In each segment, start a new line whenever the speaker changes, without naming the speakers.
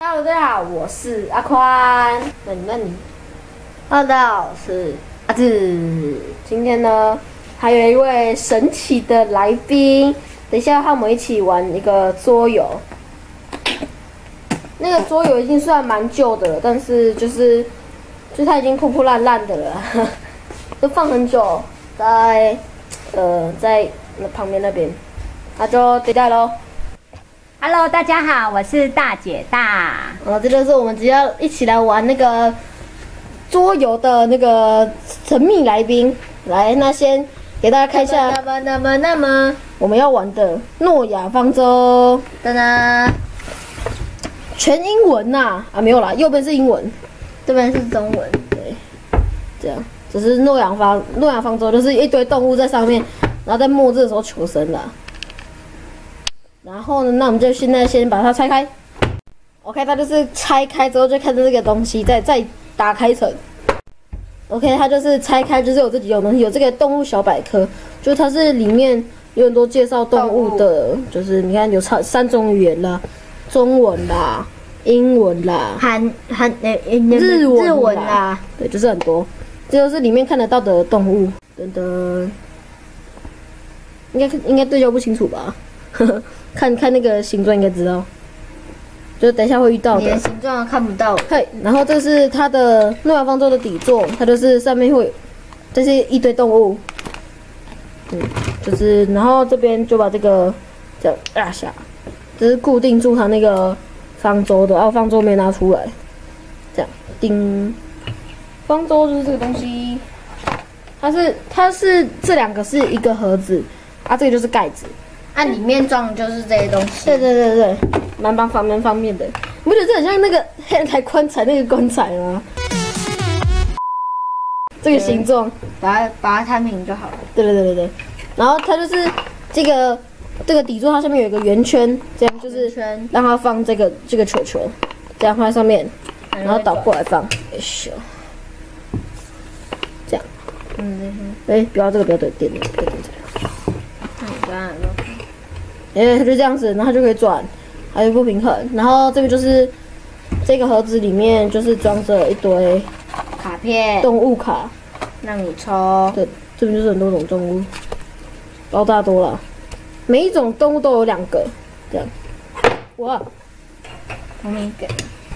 Hello， 大家好，我是阿宽。那你？Hello， 大家好，我是阿志。今天呢，还有一位神奇的来宾，等一下和我们一起玩一个桌游。那个桌游已经算蛮旧的了，但是就是它已经破破烂烂的了，都放很久，在那旁边那边，那就对待咯。
Hello， 大家好，我是大姐大。
这就是我们只要一起来玩那个桌游的那个神秘来宾。来，那先给大家看一下，
那么，
我们要玩的诺亚方舟，
噔噔，
全英文呐、啊，没有啦，右边是英文，
这边是中文。
对，这样，只是诺亚方舟就是一堆动物在上面，然后在末日的时候求生啦。然后呢，那我们就现在先把它拆开。OK， 它就是拆开之后就看到这个东西，再打开层。OK， 它就是拆开，就是有这几种东西，有这个动物小百科，就是它是里面有很多介绍动物的，就是你看有3种语言啦，中文啦、英文啦、日文啦，对，就是很多，这就是里面看得到的动物。等等，应该对焦不清楚吧？看那个形状应该知道，就等一下会遇到的。
你的形状看不到。
嘿，然后这是它的诺亚方舟的底座，它就是上面会，这是一堆动物，就是然后这边就把这个这样压下，这是固定住它那个方舟的，然后方舟没拿出来，这样叮，方舟就是这个东西，它是这两个是一个盒子，啊，这个就是盖子。
里面装的就是这些东西。
对，蛮方便的。你不觉得这很像那个黑人抬棺材那个棺材吗？这个形状，
把它摊平就好了。
对。然后它就是这个底座，它下面有一个圆圈，这样就是让它放这个球球，这样放在上面，然后倒过来放，这样。不要这个，不要对点，不要点这个。它就这样子，然后它就可以转，还有不平衡。然后这个就是这个盒子里面就是装着一堆
卡片、
动物卡，
让你抽。
对，这边就是很多种动物，包大多了，每一种动物都有2个，这样。哇，
我没给。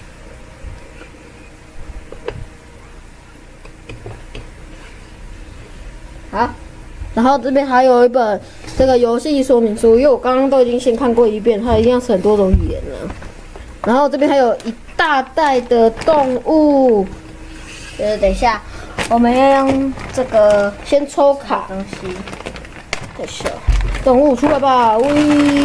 好，然后这边还有一本这个游戏说明书，因为我刚刚都已经先看过一遍，它一样是很多种语言了。然后这边还有一大袋的动物，
等一下，我们要用这个
先抽卡
东西。
动物出来吧，喂！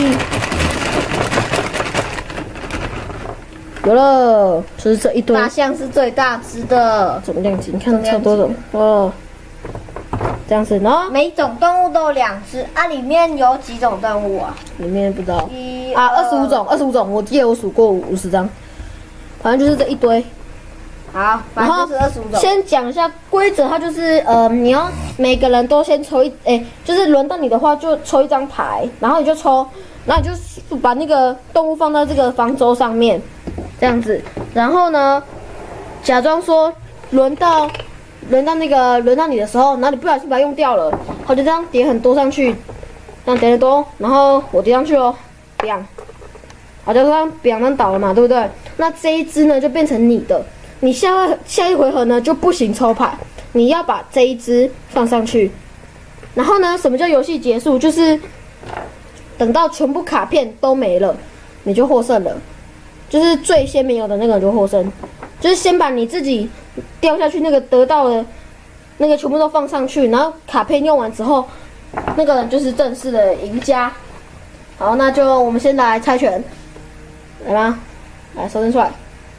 有了，就是这一堆。
大象是最大只的，
怎么样子？你看超多种哦。这样子，然后
每种动物都有2只啊，里面有几种动物啊？
里面不知道25种，我记得我数过50张，反正就是这一堆。
好，反正就是25种。
先讲一下规则，它就是你要每个人都先抽就是轮到你的话就抽一张牌，然后你就抽，然后你就把那个动物放到这个方舟上面，这样子，然后呢，假装说轮到你的时候，然后你不小心把它用掉了，我就这样叠很多上去，这样叠很多，然后我叠上去哦，好，就这样这样倒了嘛，对不对？那这一只呢就变成你的，你下一回合呢就不行抽牌，你要把这一只放上去，然后呢，什么叫游戏结束？就是等到全部卡片都没了，你就获胜了，就是最先没有的那个人就获胜，就是先把你自己掉下去那个得到的那个全部都放上去，然后卡片用完之后，那个人就是正式的赢家。好，那就我们先来猜拳，来吧，来手伸出来，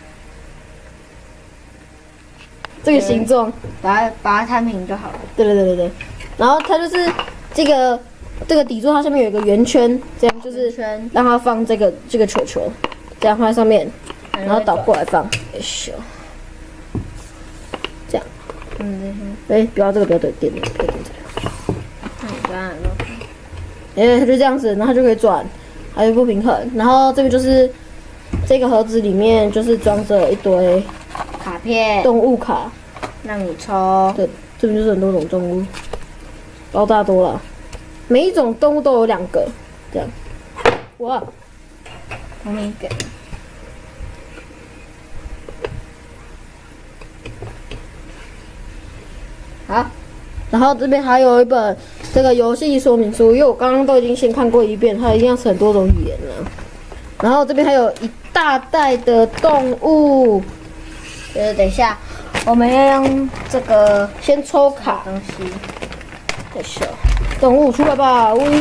这个形状，
把它摊平就好了。
对。然后它就是这个底座，它下面有一个圆圈，这样就是让它放这个球球，这样放在上面，然后倒过来放，这样。不要这个，不要对点，不要点这个。它就这样子，然后它就可以转，还有不平衡。然后这个就是这个盒子里面就是装着一堆
卡片
动物卡，
让你抽。
对，这边就是很多种动物，包大多了，每一种动物都有2个，这样。哇，
后面一个。
好，然后这边还有一本这个游戏说明书，因为我刚刚都已经先看过一遍，它一样是很多种语言了。然后这边还有一大袋的动物，
等一下，我们要用这个
先抽卡
东西。
再秀，动物出来吧，喂！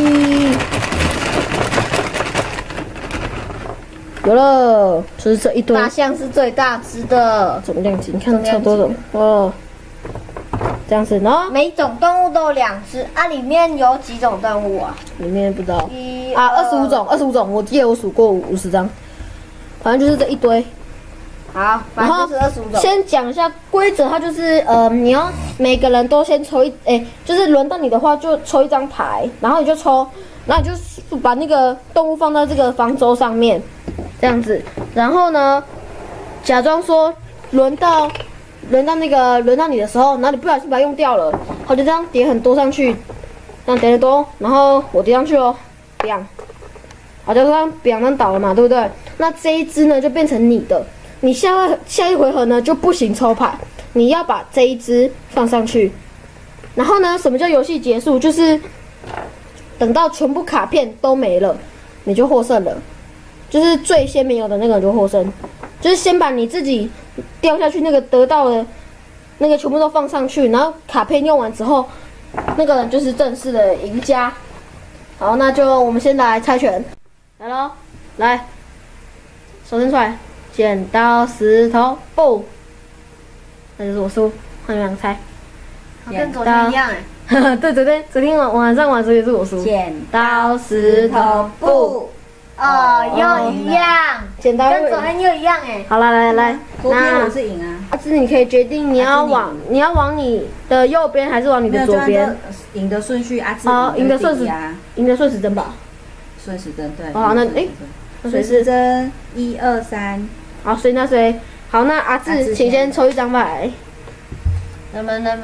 有了，就是这一堆。
大象是最大只的，
总量级，你看超多种哦。这样子呢？
每种动物都有2只啊，里面有几种动物啊？
里面不知道
1、
啊，25种，我记得我数过50张，反正就是这一堆。
好，反正就是25种。
先讲一下规则，它就是你要每个人都先抽就是轮到你的话就抽一张牌，然后你就抽，然后你就把那个动物放到这个方舟上面，这样子。然后呢，假装说轮到你的时候，然后你不小心把它用掉了，好，就这样叠很多上去，这样叠很多，然后我叠上去哦，这样，好，就这样这样倒了嘛，对不对？那这一只呢就变成你的。你下一回合呢就不行抽牌，你要把这一只放上去。然后呢，什么叫游戏结束？就是等到全部卡片都没了，你就获胜了。就是最先没有的那个人就获胜。就是先把你自己掉下去那个得到的那个全部都放上去，然后卡片用完之后，那个人就是正式的赢家。好，那就我们先来猜拳，来咯，来，手伸出来。剪刀石头布，那就是我输，换你们两个猜。
跟昨天一样哎。
对，昨天晚上玩的时候也是我输。
剪刀石头布，哦，又一样。
剪刀
跟昨天又一样哎。
好了，来，
昨天我是赢啊。
阿芝，你可以决定你要往你的右边还是往你的左边。
赢的顺序，阿芝
赢的顺时针吧。
顺时针对。
好，那
顺时针1、2、3。
好，谁？好，那阿志，请先抽一张牌。
噔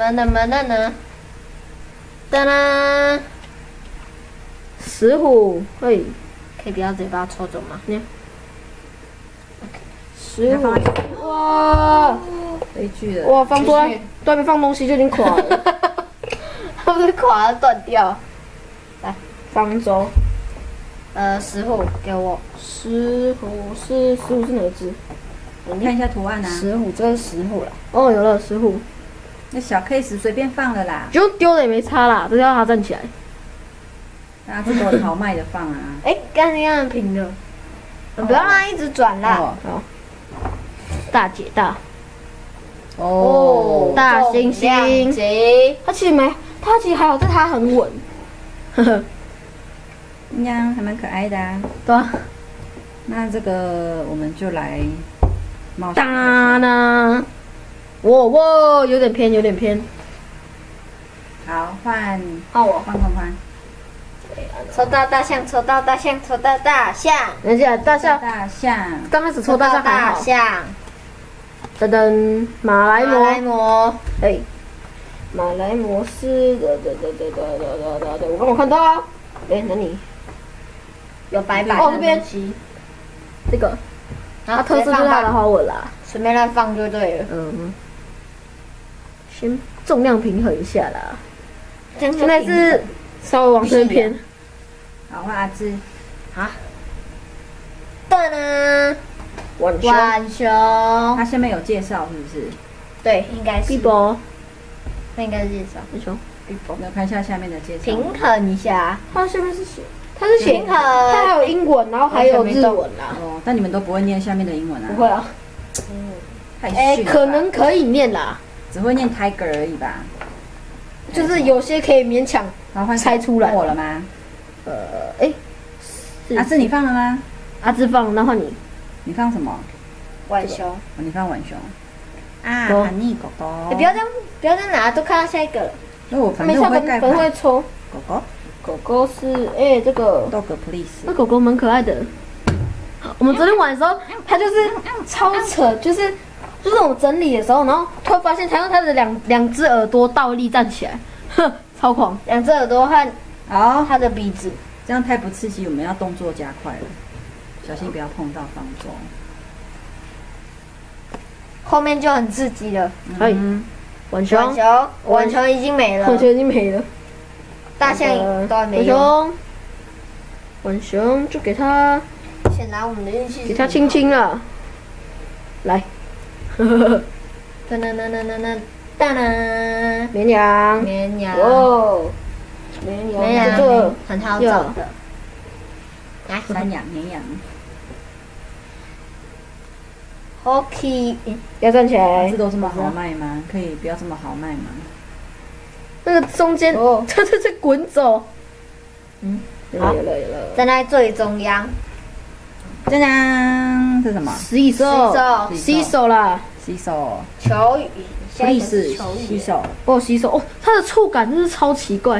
啦，石虎，可以
不要直接把它抽走吗？
石虎，哇，
悲剧了。
哇，放出来，都还没放东西就已经垮了，
它不是垮了断掉。来，
方舟，
石虎给我。
石虎是哪只？
你看一下图案啊。
石虎，这是石虎了。
哦，有了石虎。
那小 case 随便放了啦，
就丢了也没差啦，只要他站起来。
那这个豪迈的放啊。
刚刚那样平的，不要让它一直转啦。
好，大姐大。
哦，
大猩猩。它其实还好，但它很稳。呵呵。
呀，还蛮可爱的啊。
对啊。
那这个我们就来冒险。
哒呢？哇，有点偏。
好，换
我。
换。
抽到大象。
人家大象。刚开始抽大象还好。噔噔，马来貘。马来貘是我刚看到啊。那你
有白的
这边这个，它特色就是它的花纹啦，
随便乱放就对了。
先重量平衡一下啦。现在是稍微往这边偏。
好，换阿芝。
好。噔呢？浣熊。
它下面有介绍是不是？
对，应该是。
碧波。
那应该是介绍。
浣熊。
碧波。我看一下下面的介绍。
平衡一下。
它下面是写。它是写，它还有英文，然后还有日文啦。
哦，但你们都不会念下面的英文啊？
不会啊。
太逊了。
可能可以念啦，
只会念 tiger 而已吧。
就是有些可以勉强猜出来。
我了吗？阿芝你放了吗？
阿芝放，那换你。
你放什么？
浣熊。
你放浣熊。啊，喊你狗狗。
不要这样拿，都看到下一个了。
那我反正我会盖牌。
会抽。
狗狗。
狗狗是这个
dog please，
那狗狗蛮可爱的。 我们昨天玩的时候，它就是超扯，就是我整理的时候，然后突然发现它用它的两只耳朵倒立站起来，哼，超狂！
两只耳朵和
好，
它的鼻子。
这样太不刺激，我们要动作加快了，小心不要碰到方舟。
后面就很刺激了。
可以，浣熊，
浣熊已经没了，
浣熊已经没了，
大象都还没
浣
有。
熊，浣熊就给它
先拿我们的运气，
给它亲亲了，来，
噔噔噔噔噔噔噔，
绵羊，
绵羊，
哦，绵羊，
绵羊
这个
很好找的。来
山羊、绵羊，
，Hockey，
要站起来
这，都这么豪迈吗？可以不要这么豪迈吗？
那个中间，
哦
这滚走，有
好
了有了有了，
站在最中央。
짜잔，这是什么？
洗手，洗手啦，
洗手，
球语，下一个
历史
是球语
洗。手。
哦，洗手，哦，它的触感真是超奇怪，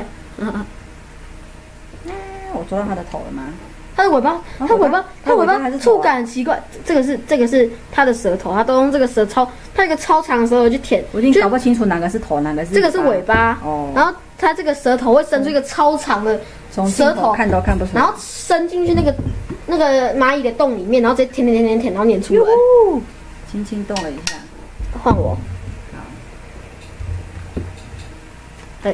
我抓到它的头了吗？
它的尾巴，它尾巴触感很奇怪，这个是它的舌头，它都用这个它一个超长的舌头去舔，
我已经搞不清楚哪个是头，哪个是
这个是尾巴，
哦，
然后它这个舌头会伸出一个超长的
从
舌头，
看都看不出来。
然后伸进去那个蚂蚁的洞里面，然后直接舔，然后粘出来。
轻轻动了一下。
换我，哎，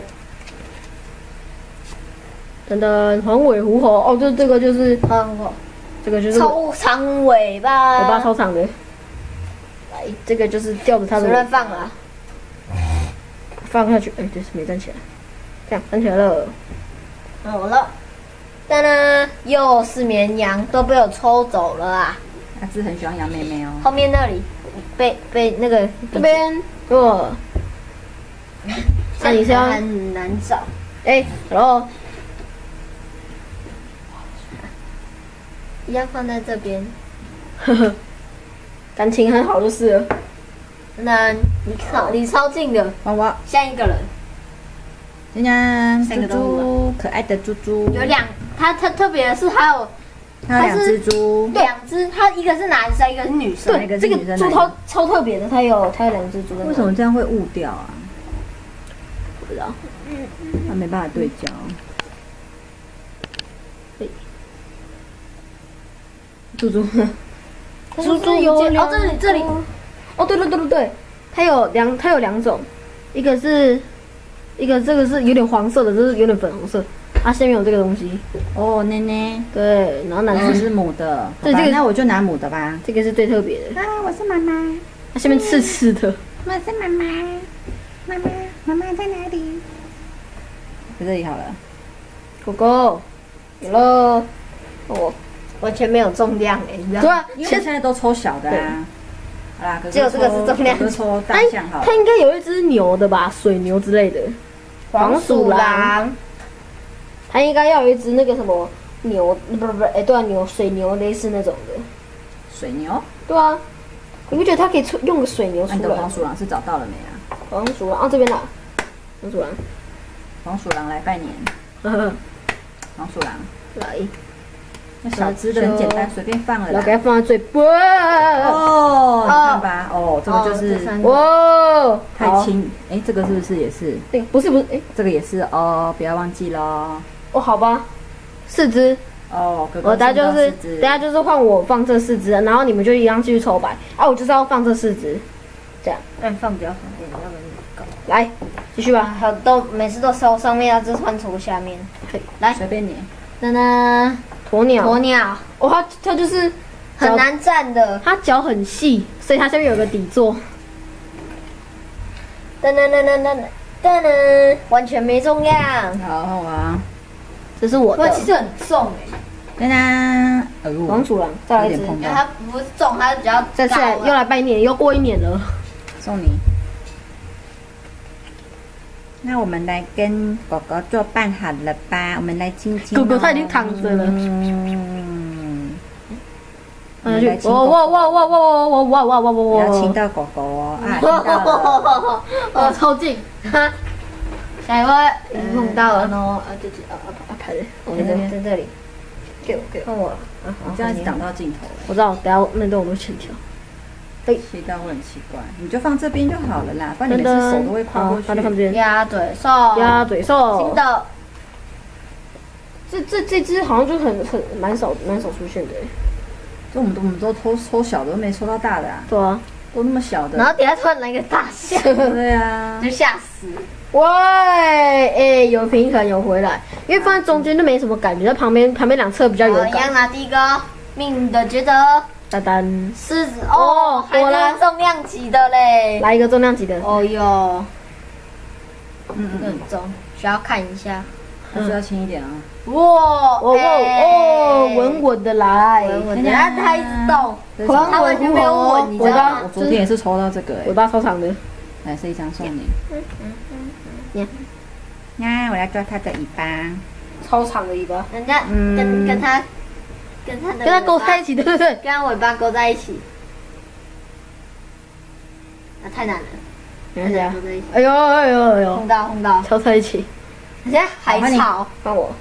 等等，黄尾狐猴，哦，这个就是这个就是
超长尾巴，
尾巴超长的，来，这个就是吊着它的
随
尾巴
便放了。
放下去，哎，对，是没站起来，这样站起来了，
好了，当然又是绵羊，都被我抽走了啊！
阿芝很喜欢羊妹妹哦。
后面那里被那个
这边哦，那你是要
很难找，
哎，然后
一样放在这边。
感情很好就是了，
那你超近的，
娃娃，
像一个人。
짜잔，
三个
猪
动物
猪，可爱的猪猪。
有它特别的是还有
它有两只猪。
两只，它一个是男生，一个是女生。
哪个
这个
是女生
猪
哪一个
超特别的，它有两只猪在那。
为什么这样会误掉啊？
不知道？
它没办法对焦。
猪猪，
猪有
哦，这里，哦，对，它有两种，一个这个是有点黄色的，这是有点粉红色，啊，下面有这个东西，
哦，奶奶，
对，然后男生
这是母的。
对这个
好吧那我就拿母的吧。
这个是最特别的，
啊，我是妈妈，
它下面刺刺的，
我是妈妈，妈妈在哪里？在这里好了。
狗狗，有了，哦，
完全没有重量哎，你知道吗？
对啊，
因为我现在都抽小的啊。好啦，
只有这个是重量
哥哥抽大象好了。
它应该有一只牛的吧，水牛之类的，黄鼠狼，它应该要有一只那个什么牛，不，哎，对啊，水牛类似那种的，
水牛。
对啊，你不觉得它可以用个水牛
那你的
出来？
黄鼠狼是找到了没啊？
黄鼠狼，啊这边啦，黄鼠狼，
黄鼠狼来拜年。
呵呵，
黄鼠狼，
来，
那小只的很简单，随便放了啦。
然后给它放在嘴巴，
哦，你看吧，哦，这个就是
这三个
哇，好，
太轻。哎，这个是不是也是？
对，不是，哎，
这个也是哦，不要忘记喽。
哦，好吧，四只，
哦，哥哥
我等下就是
送到四只
等下就是换我放这四只，然后你们就一样继续抽牌，啊，我就是要放这四只，这样，
那你放比较方便，要不然你搞。
来，继续吧，
还有都每次都收上面，要只换抽下面。
来，
随便你。
噔噔，
鸵鸟，
鸵鸟
哦，它就是
很难站的。
它脚很细，所以它下面有个底座。
噔噔噔噔噔噔噔，完全没重量。
好，换我啊。
这是我的
其实很重哎，
噔噔，哎呦，
黄鼠狼，再来一只
有点，碰到。
因为它不是重，它比较
再次来
高
又来拜年，又过一年了。
送你。那我们来跟狗狗做伴好了吧？我们来亲亲哦。
狗狗它已经躺着了。
嗯。
放下去，哇！
不要亲到狗狗哦！啊，亲到了。
哦，超近。
下一位已经碰到了。
哦，啊，对，啊，拍的，
在这里，
给我。
看我了。
你这样子挡到镜头了，
我知道，等下那段我都剪掉。
切到会很奇怪，你就放这边就好了啦，不然你每次手都会跨过去。
好，那就放这边。
鸭嘴兽，
鸭嘴兽。
新的。
这只好像就蛮少出现的。
就我们都抽小的，都没抽到大的啊。
对啊，
都那么小的。
然后底下突然来一个大象，
对啊，
就吓死。
喂，有平衡有回来，因为放在中间就没什么感觉，在旁边两侧比较有
一样
感。
拿第一个命运的抉择，
丹丹，
狮子哦，还能重量级的嘞。
来一个重量级的。
哦哟，很重，需要看一下。
还是要轻一点啊。
哇，
稳稳的来，
稳稳的，它一直动，
它
完全没有稳，你知道吗？
我昨天也是抽到这个，
尾巴超长的。
来是一张送你。我要抓它的尾巴。
超长的尾巴。
人家跟它
勾在一起，对不对？
跟它尾巴勾在一起，太难了。
等一下，哎呦，
碰到，
敲在一起。
人家海草，
换我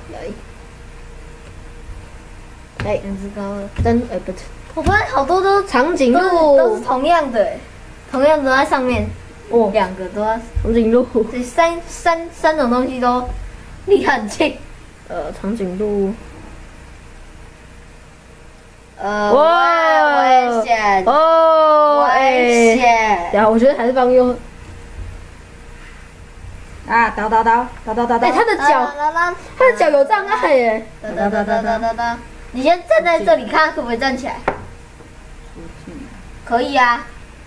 来。
两只高了，
不是，
我发现好多都
长颈
都
鹿
是同样的，同样都在上面。
哦，
两个都在。
长颈鹿。
这三种东西都离很近。
长颈鹿。
危险！危险！
然后我觉得还是放右。
啊，倒！
哎，它的脚有障碍耶。
哒！你先站在这里看，可不可以站起来？可以啊。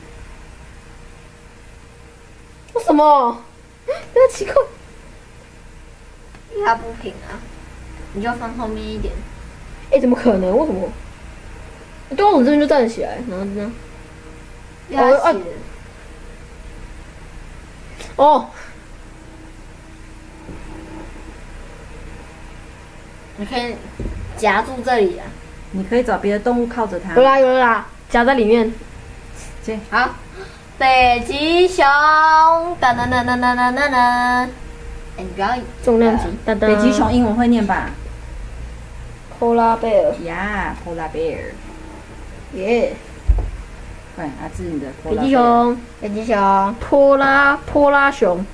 为什么？那奇怪。
它不平啊，你就放后面一点。
哎，怎么可能？为什么？对啊，我这边就站起来，然后这样。哦。
你可以夹住这里啊。
你可以找别的动物靠着它。
有了啦，夹在里面。
好，北极熊，噔。哎，你不要
重量级，
北极熊英文会念吧
？Polar bear。
呀 ，Polar bear。
耶。
对，阿志你的。
北极熊，拖拉熊。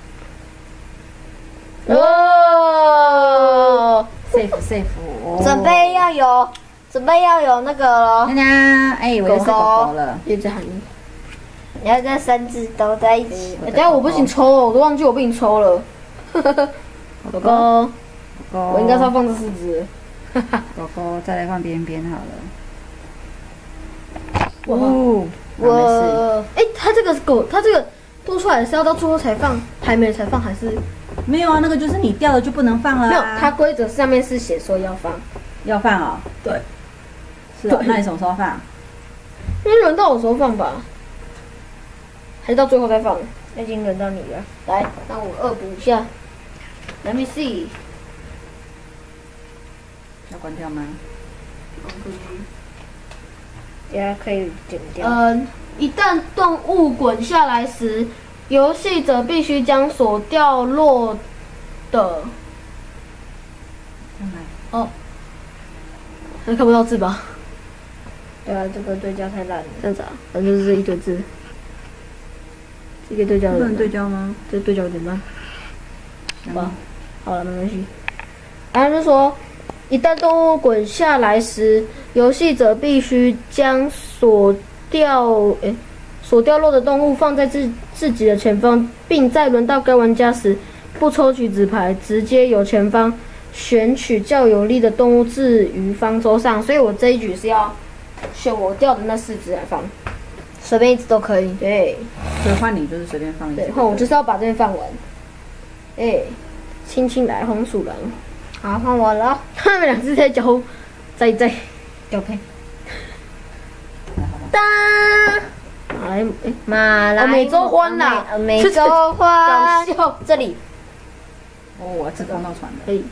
哦。
safe，
准备要有那个了。
哎，我又是狗狗了。
一直喊你。
你要这三只都在一起。
等下我不行抽哦，我都忘记我被你抽了。狗狗，我应该是要放这四只。
狗狗，再来放边好了。
我，哎，它这个狗，它这个多出来是要到最后才放，还没才放还是？
没有啊，那个就是你掉了就不能放了。
没有，它规则上面是写说要放。
要放哦。
对。
是哦，那你什么时候放？
因为轮到我的时候放吧。还是到最后再放？已经轮到你了。来，那我恶补一下。Let me see。
要关掉吗？
也可以剪掉。
一旦动物滚下来时，游戏者必须将所掉落的。哦。还看不到字吧？
对啊，这个对焦太烂了。
这样子啊，反正就是一堆字。这个对焦
不能对焦吗？
这对焦有点慢。好了，没关系。然后就说，一旦动物滚下来时，游戏者必须将所掉落的动物放在自己的前方，并在轮到该玩家时，不抽取纸牌，直接由前方选取较有力的动物置于方舟上。所以我这一局是要选我掉的那4只来放，
随便一只都可以。
对。
所以换你就是随便放一只。
对，换我就是要把这边放完。哎，轻轻来，红鼠狼。
好，换我了。
他们2只在交
配。
哒。马来美洲欢啦，
美洲欢。这里。
哦，我只放到船的。
可以。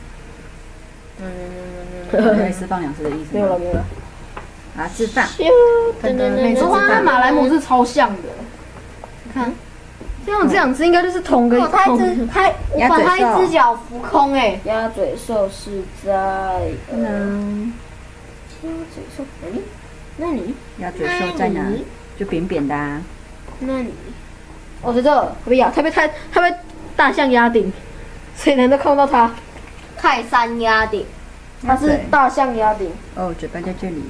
类似放2只的意思。
没有了。
啊，吃饭。
美洲欢跟马来貘是超像的。看， 像我这两只应该就是同个
哦，它一只，我把它一只脚浮空哎。
鸭嘴兽是在鸭嘴兽哪里？那里？
鸭嘴兽在哪？就扁扁的啊。
那里？哦，在这，不要，它被大象压顶，所以人都看不到它。
泰山鸭顶，
它是大象压顶。
哦，嘴巴在这里。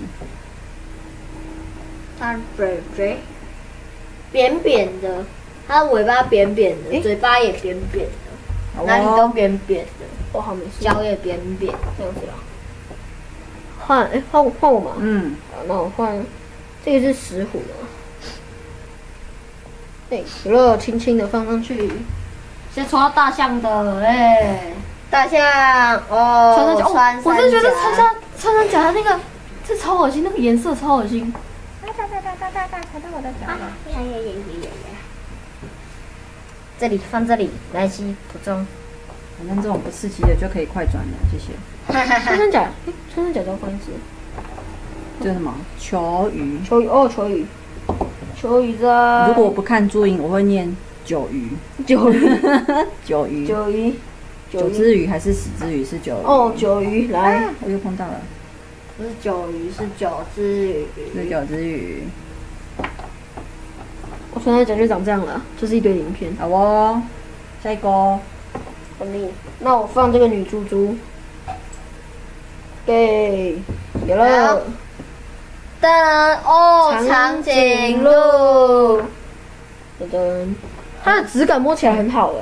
它嘴扁扁的，它尾巴扁扁的，嘴巴也扁扁的，哪里都扁扁的。
哦，好没事。
脚也扁扁，
这样子啦。换我嘛。好，那我换，这个是石虎的。对，有了，轻轻的放上去。先抽到大象的，
大象哦，
我是觉得穿山甲的那个，这超恶心，那个颜色超恶心。
踩到我的脚了。
这里放这里，来西补中。
反正这种不刺激的就可以快转了，谢谢。
穿山甲，穿山甲叫换一只。
这是什么？球鱼。
球鱼哦，球鱼。球鱼在。
如果我不看注音，我会念九鱼。
九鱼。
九鱼。
九鱼。
九只鱼还是10只鱼？是九鱼。
哦，九鱼来，
我又碰到了。
不是九鱼，是9只鱼。
是9只鱼。
我穿山甲就长这样了，就是一堆鳞片。
好哦，下一个。
那我放这个女猪猪。给，有了。
噔哦，长颈鹿。
噔，它的质感摸起来很好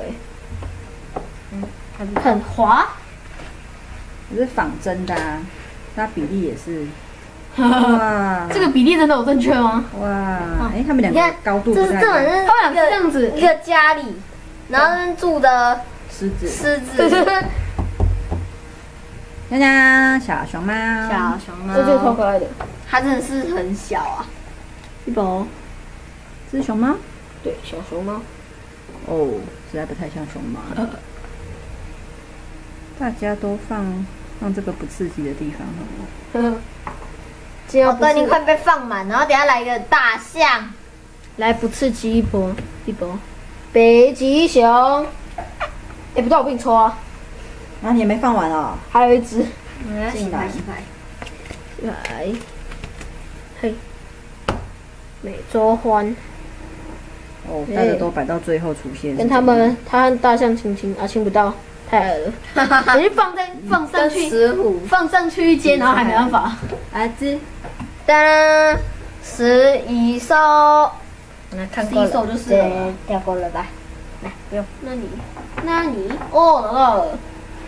很滑。
这是仿真的啊，它比例也是。哇，
这个比例真的有正确吗？
哇，他们两个高度不太一样。
他们两个这样子，一个家里，然后那住的
狮子。娘娘，小熊猫。
小熊猫，
这个超可爱的。
它真的是很小啊。
一宝，
这是熊猫？
对，小熊猫。
哦，实在不太像熊猫。大家都放这个不刺激的地方好了。
哦，对，你快被放满，然后等下来一个大象，
来不刺激一波。北极熊。不知道我给你抽啊。
然后你也没放完哦。
还有一只。
进来。
来。嘿。美洲獾。
哦，大家都摆到最后出现。
跟他和大象亲亲不到，太矮了。我就放上去，
石虎
放上去一阶，然后还没办法。
来只，
当食蚁兽，来看过了，
食蚁兽就是了，
跳过了吧？来，不用。
那你哦，拿到了。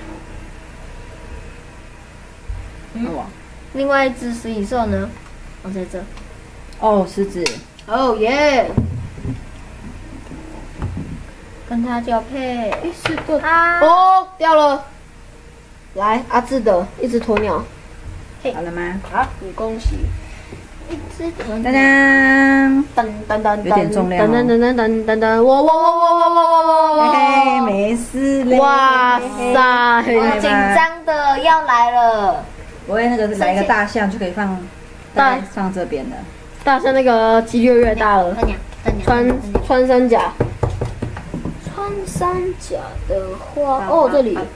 另外一只食蚁兽呢？哦，在这。
哦，狮子。
哦耶！
跟它交配。
是个哦，掉了。来，阿志的一只鸵鸟。
好了吗？
好，你恭喜。
一只鸵
鸟。噔，有点重量。
噔，哇！
嘿，没事嘞。
哇塞，
紧张的要来了。
不会，那个来一个大象就可以放这边的。
大象那个几率越大了。穿山甲。穿山甲的话，哦，这里。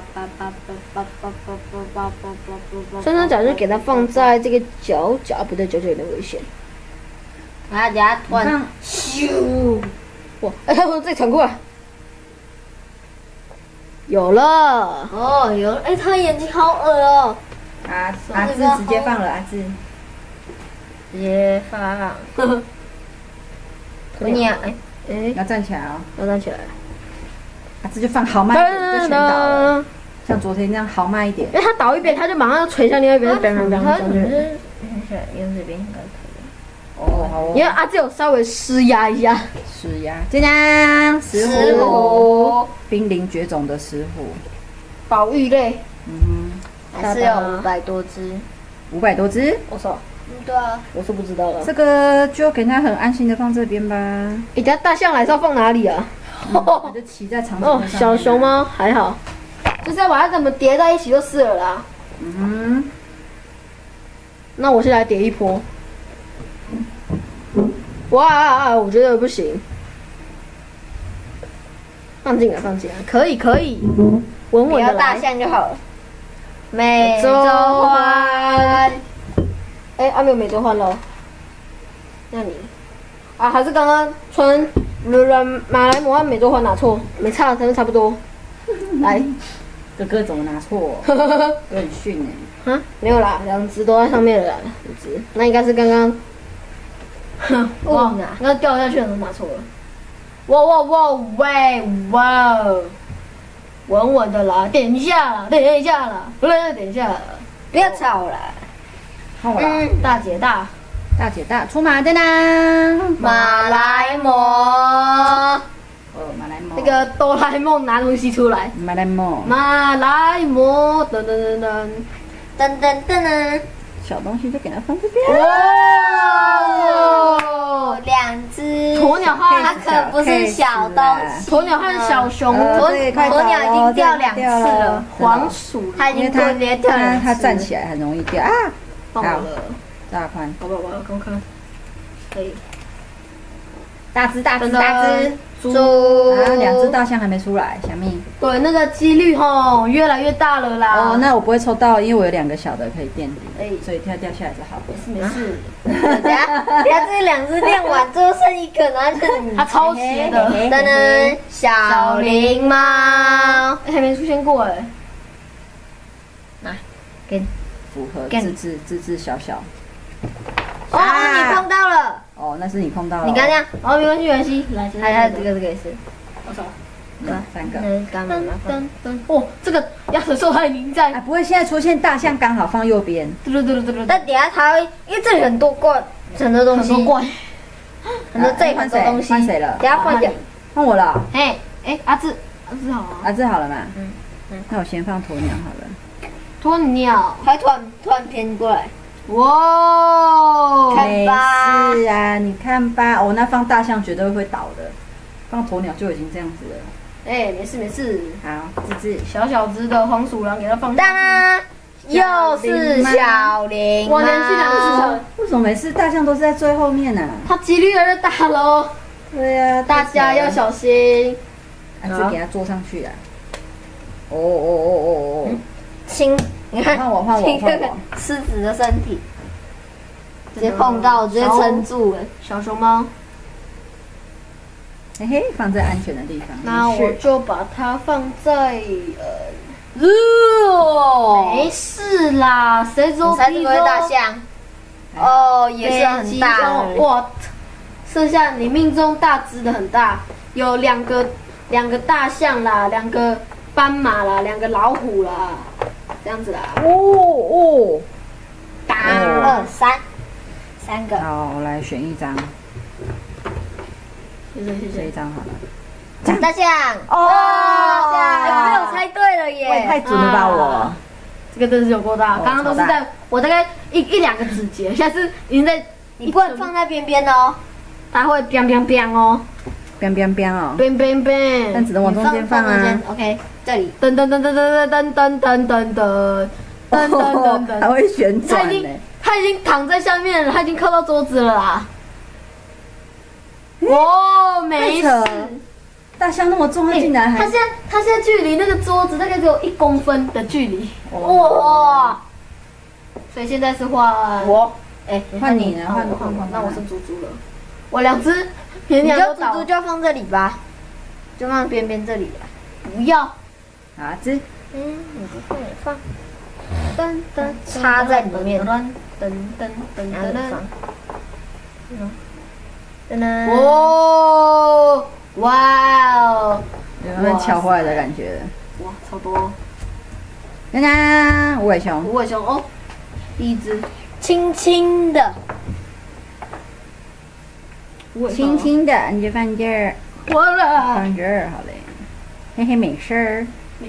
穿山甲就给它放在这个脚脚，不对，脚有点危险。
然后等下突然咻，
哇！它从这里传过来。有了。
哦，有了。它眼睛好恶哦。
阿志直接放了，阿志。
直接放。鸵鸟，
要站起来哦。
要站起来。
阿志就放豪迈一点，就全倒了。像昨天那样豪迈一点。
因为它倒一边，它就马上要垂向另外一边，
它用这边应该可以。
哦，好哦。
因为阿志有稍微施压一下。
施压。这样，石虎，濒临绝种的石虎。
保育类。
还是有500多只。
500多只？
我操。
对啊，
我是不知道了。
这个就给它很安心的放这边吧。
等下大象来是要放哪里啊？
我就骑在长颈鹿上面。
小熊猫还好，就是要把它怎么叠在一起就是了啦。那我先来叠一波。哇，我觉得不行。 放进来，可以，稳稳的
要大
来。
象就好了。美洲欢，
没有美洲欢喽。那你还是刚刚纯马来貘和美洲欢拿错，没差，但是差不多。来，
哥哥怎么拿错？有点逊哎。
没有啦，2只都在上面了啦，2只，那应该是刚刚。哇，那掉下去的时候拿错了。哇，稳稳的啦，等一下啦，不能等一下了，
不要吵了。
看我啦，
大姐大，
出马的啦！
马来貘，
马来貘。
那个哆啦 A 梦拿东西出来，
马来貘，
噔噔噔噔。
噔噔噔噔。
小东西就给它放这边。
哇
，2只
鸵鸟和
它可不是小东西，
鸵鸟和小熊，
鸵鸟已经掉2次了，
黄鼠
它已经分别掉2次。
它站起来很容易掉啊！
好了，
大宽，
好吧，我要看，可以，
大只，
猪，
2只大象还没出来，小蜜。
对，那个几率越来越大了啦。
那我不会抽到，因为我有2个小的可以垫底，所以它掉下来是好的。
没事。
等下这2只练完，最后剩1个，然后就是你。
它超斜的。
噔噔，小灵猫，
还没出现过哎。
来，给
符合自制小小。
你碰到了。
那是你碰到了。
你刚这样，
没关系，来，
还有这个也是。
我操
，3个。
这个压水兽它已经在。
不会，现在出现大象刚好放右边。
对。
但等下它会，因为这里很多怪，很多东西。
很多怪。
很多这很多东西。
换谁了？
等下换掉。
换我了。
阿志好啊。
阿志好了嘛？那我先放鸵鸟好了。
鸵鸟，
它突然偏过来。
哇，
没事啊，你看吧。那放大象绝对会倒的，放鸵鸟就已经这样子了。
没事。
好，自制
小只的黄鼠狼给它放。
当然，又是小灵猫。
我连续2个是小。
为什么每次大象都是在最后面呢？
它几率越来越大喽。
对呀，
大家要小心。
还是给它坐上去啊。
亲，你看，
换我，
狮子的身体，直接碰到，直接撑住了。
小熊猫，
嘿嘿，放在安全的地方。
那我就把它放在没事啦，谁说
3只会大象？也是很大。
哇，剩下你命中大只的很大，有两个大象啦，2个斑马啦，2个老虎啦。这样子啦。
打2、3个。
好，我来选1张。
谢谢。
这1张好了。
大象。没有猜对了耶！
太准了吧我。
这个真是有够大，刚刚都是在我大概1-2个指节，现在是已经在。
你不能放在边边哦，
它会 biang biang biang 哦。
biang biang biang 哦。
biang biang biang。
但只能往中间放啊。
OK。这里
噔噔噔噔噔噔噔噔噔噔噔，
还会旋转呢。
它已经躺在下面了，它已经靠到桌子了啦。没事。
大象那么重，它竟然还……
它现在距离那个桌子大概只有1公分的距离。
哇！
所以现在是换
我。
换你呢？换。
那我是猪了。我2只，
你就猪就放这里吧，就放边边这里吧。
不要。
你
不放，插在里面，
噔。哇哦！
有没有敲坏的感觉？
哇，超多！
看看无尾熊，
第1只，
轻轻的，
轻轻的，你就放这儿，放这儿好嘞，嘿嘿，没事儿，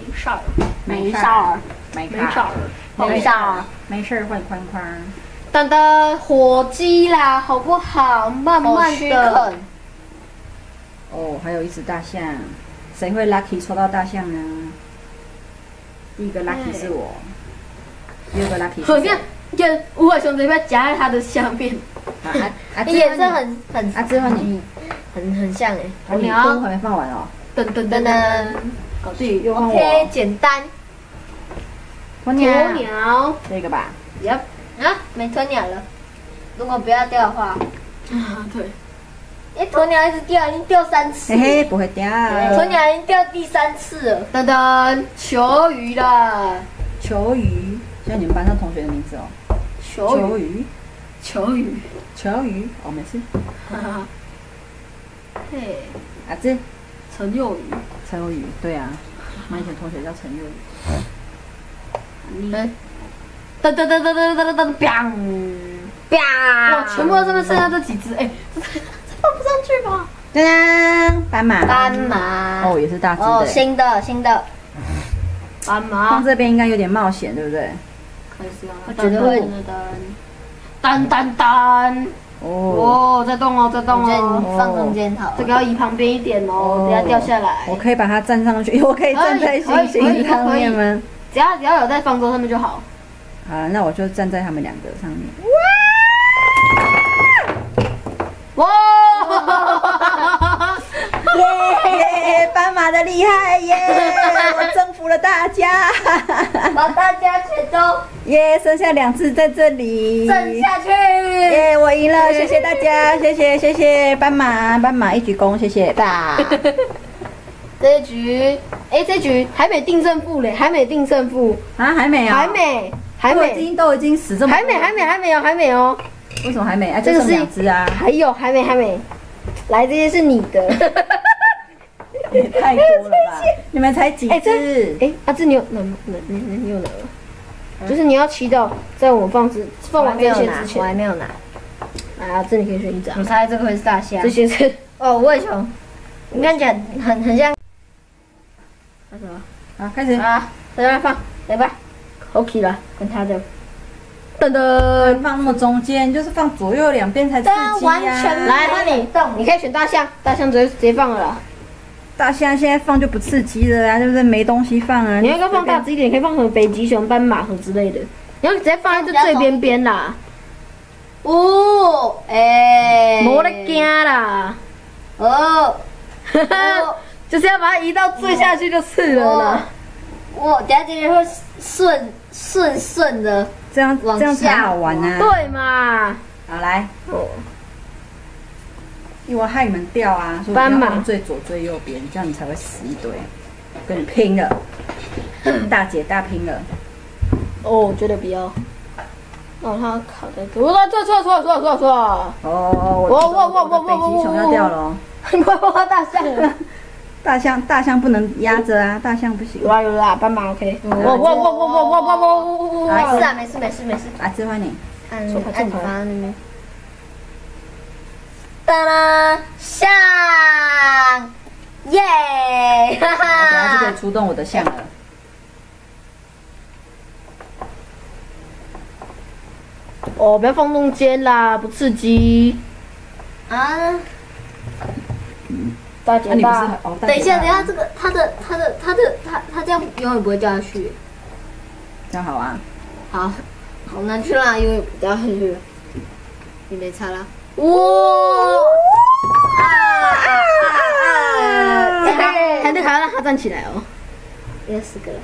没事儿，换框框。
等等，火鸡啦，好不好？慢慢的。
还有1只大象，谁会 lucky 抽到大象呢？第1个 lucky 是我，第2个 lucky 是我。
跟无尾熊这边夹在它的下面。
也是很
阿芝换你，
很像
你都还没放完哦。
噔噔噔噔，
搞定，又换我。
OK， 简单。
鸵
鸵
鸟，
鸟，
这个吧。
Yep，
啊，没鸵鸟了。如果不要掉的话，
对，
鸵鸟一直掉，已经掉3次了。
嘿嘿，不会掉。
鸵鸟已经掉第3次了。
噔噔，球鱼啦，
球鱼，像你们班上同学的名字哦。
球鱼，
鱼，
球鱼，
球鱼，哦，没事。
哈哈，嘿，
阿志，
陈幼鱼，
陈幼宇，对啊，我以前同学叫陈幼宇。
哎，噔噔噔噔噔噔噔噔，砰！哇，全部都这边剩下这几只，哎，这放不上去吧？
当当，斑马。
斑马。
哦，也是大只
哦，
的。
新的。
斑马
放，这边应该有点冒险，对不对？
开始啊，
我觉得会
噔噔噔，
哦，
哦，在动哦，在动
我觉得
哦，
你放中间好了。
这个要移旁边一点哦，等下掉下来。
我可以把它站上去，我可以站在星星上面吗？
只要有在方舟上面就好。
好，那我就站在他们两个上面。
哇！
耶！斑马的厉害耶！我征服了大家。
把大家全都
耶！剩下2只在这里。
震下去。
耶！我赢了，谢谢大家，谢谢斑马一鞠躬，谢谢大。
这一局，哎，这一局还没定胜负嘞，还没定胜负，
啊，还没啊？
还没，
都已经死这么多了，
还没哦，
为什么还没啊？
这个是
就剩2只啊，
还没，来，这些是你的，
也太多了吧？你们才几只？
哎，阿志你有你有拿吗？就是你要祈祷，在我们放完这些之前，
我还没有拿。
来，阿志你可以选一张
我，猜这个会是大象
这。些是
哦，我也熊。你看起来很像。那什么？
好，开始。
啊，在那放，来吧 ，OK 了，跟他的，噔噔，
放那么中间，就是放左右两边才刺激
完
呀。
全
来，那你可以选大象，大象直接放了啦。
大象现在放就不刺激了啊，对不对？没东西放啊。
你要放大只一点，可以放什么北极熊、斑马和之类的。你要直接放在最边边啦，
哦，哎，
没得惊啦，
哦，
就是要把它移到最下去就是了啦。
我等下今天会顺的。
这样
往
这样才
下
好玩啊。
对嘛？
好来，
哦，
因为我害你们掉啊，所以
斑马
我要放最左最右边，这样你才会死一堆。跟你拼了，大姐大拼了。
哦，我觉得不要。哦，它卡在这，我错。
哦，我北极熊要掉了哦。
你快画大象。
大象不能压着啊，大象不行。
有啦，斑马 OK。哇！
没事。
啊，志欢你。
按你放在那边。哒啦，象，耶！哈
我等下就可
哈
以。出动我的象了。
哦，不要放中间啦，不刺激。
啊，
大姐
啊，你不是
大，
哦？
等一下，这个它这样永远不会掉下去。
这样好啊。
好难去啦，因为掉下去了。你没差啦。哇！
还得还要让它站起来哦。
也4个了。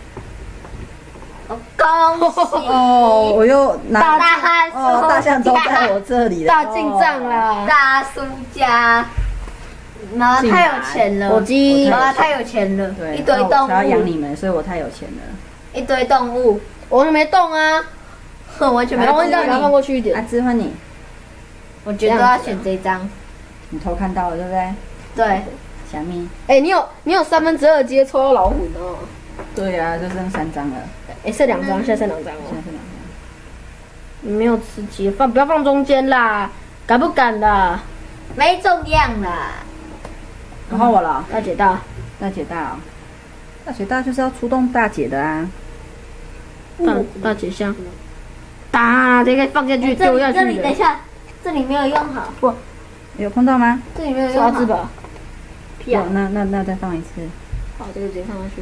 恭喜！
哦，我又拿大象都在我这里了。
大进账啦！
大输家。妈妈太有钱了，
火鸡
妈妈太有钱了，
对，
一堆动
我要养你
物，
们，所以我太有钱了。
一堆动物，
我还没动啊，
完全没
然后
动物。
你把它放过去一点
啊，。志欢你，
我觉得要选这张，
你偷看到了对不对？
对，
小咪。
哎，你有2/3机会抽到老虎呢。
对啊，就剩3张了，
哎，剩2张，现在剩2张
现
哦。
在剩2张。
没有刺激，不要放中间啦，敢不敢啦？
没重量啦。
然后我了，
大姐大，
大姐大哦，大姐大就是要出动大姐的啊。
大姐香，打这个放下去丢下去
这里等一
的。
下，这里没有用好，
不，
有碰到吗？
这里没有用好。
刷子吧。屁啊
有，！那再放一次。
好，这个直接放下去。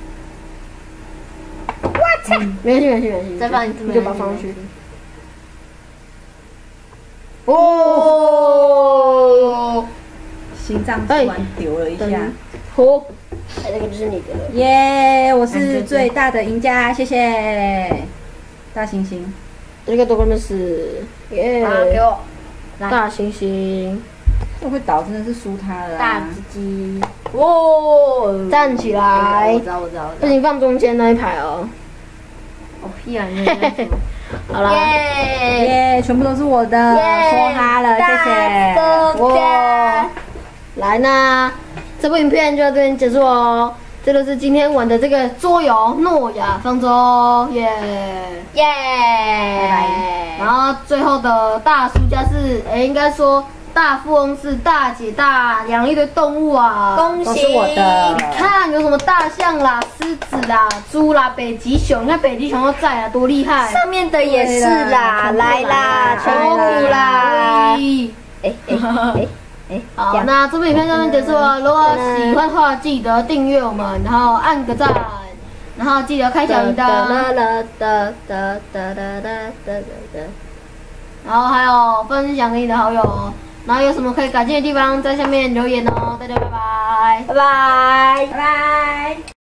我操！没关系，
再放一次
你就把它放上去。
哦，
哦，
心脏突然丢了一下。
好，哎，这个就是你的了。
耶！我是最大的赢家，谢谢。大猩猩，
这个都跟的是耶。
给我
大猩猩，
这会倒真的是输他了。
大鸡鸡。
哇！站起来
我，知道。
不行，放中间那一排哦。
我屁啊！你在说什么？
好啦，
耶！全部都是我的，说哈了，谢谢。
哇！来那这部影片就到这边结束哦。这个是今天玩的这个桌游诺亚方舟，耶
耶！
拜拜。
然后最后的大输家是，应该说大富翁是大姐大养了一堆动物啊，
恭喜！
都是我的。
你看有什么大象啦、狮子啦、猪啦、北极熊，你看北极熊都在啊，多厉害！
上面的也是啦，来啦，全部啦！
好，那这部影片到这边结束了。如果喜欢的话，记得订阅我们，然后按个赞，然后记得开小铃铛，然后还有分享给你的好友，然后有什么可以改进的地方，在下面留言哦。大家拜拜，
拜拜，
拜拜。